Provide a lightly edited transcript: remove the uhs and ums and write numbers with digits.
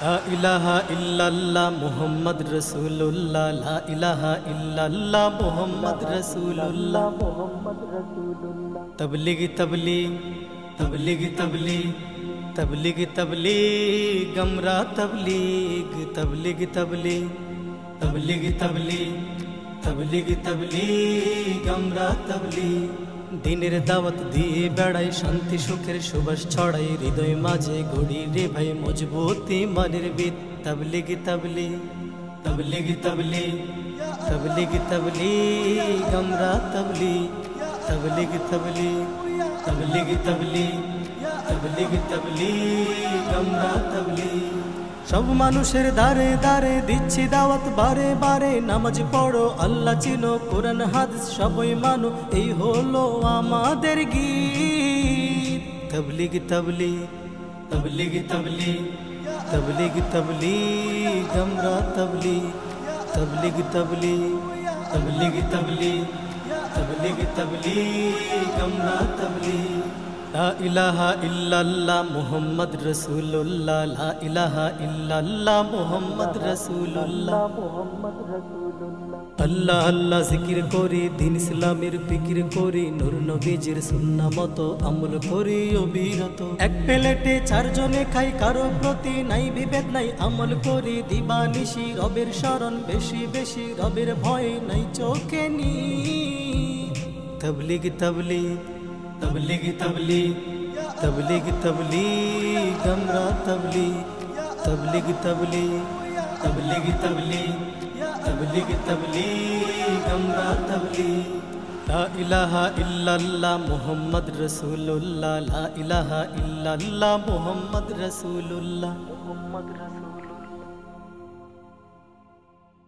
লা ইলাহা ইল্লাল্লাহ মুহাম্মদ রাসূলুল্লাহ লা ইলাহা ইল্লাল্লাহ মুহাম্মদ রাসূলুল্লাহ তবলিগ তবলিগ তবলিগ তবলিগ তবলিগ তবলিগ আমরা তবলিগ তবলিগ তবলিগ তবলিগ তবলিগ তবলিগ তবলিগ আমরা তবলিগ দিনের দাওয়াত দিয়ে বেড়াই শান্তি সুখের সুবাস ছড়াই হৃদয় মাঝে গড়ি রে ভাই মজবুতি মানের বিদ তবলিগ তবলিগ তবলিগ তবলিগ তবলিগ তবলিগ আমরা তবলিগ তবলিগ তবলিগ তবলিগ তবলিগ তবলিগ তবলিগ আমরা তবলিগ সব মানুষের দারে দারে দিচ্ছি দাওয়াত বারে বারে নামাজ পড়ো আল্লাহ চিনো কোরআন হাদিস সবই মানো এই হলো আমাদের গীত তবলিগ তবলিগ তবলিগ তবলিগ তবলিগ তবলিগ আমরা তবলিগ তবলিগ তবলিগ তবলিগ তবলিগ তবলিগ তবলিগ আমরা তবলিগ লা ইলাহা ইল্লাল্লাহ মুহাম্মদ রাসূলুল্লাহ লা ইলাহা ইল্লাল্লাহ মুহাম্মদ রাসূলুল্লাহ আল্লাহ আল্লাহ জিকির করি দিন ইসলামের ফিকির করি নূর নবীজির সুন্নাহ মতো আমল করি অবিরত এক প্লেটে চারজনে খাই কারো প্রতি নাই বিভেদ নাই আমল করি দিবানিশি রবের শরণ বেশি বেশি রবের ভয় নাই চোখে নি তবলিগ তবলিগ তবলিগ তবলিগ তবলিগ তবলিগ আমরা তবলিগ তবলিগ তবলিগ তবলিগ তবলিগ তবলিগ তবলিগ আমরা তবলিগ লা ইলাহা ইল্লাল্লাহ মুহাম্মদ রাসূলুল্লাহ লা ইলাহা ইল্লাল্লাহ মুহাম্মদ রাসূলুল্লাহ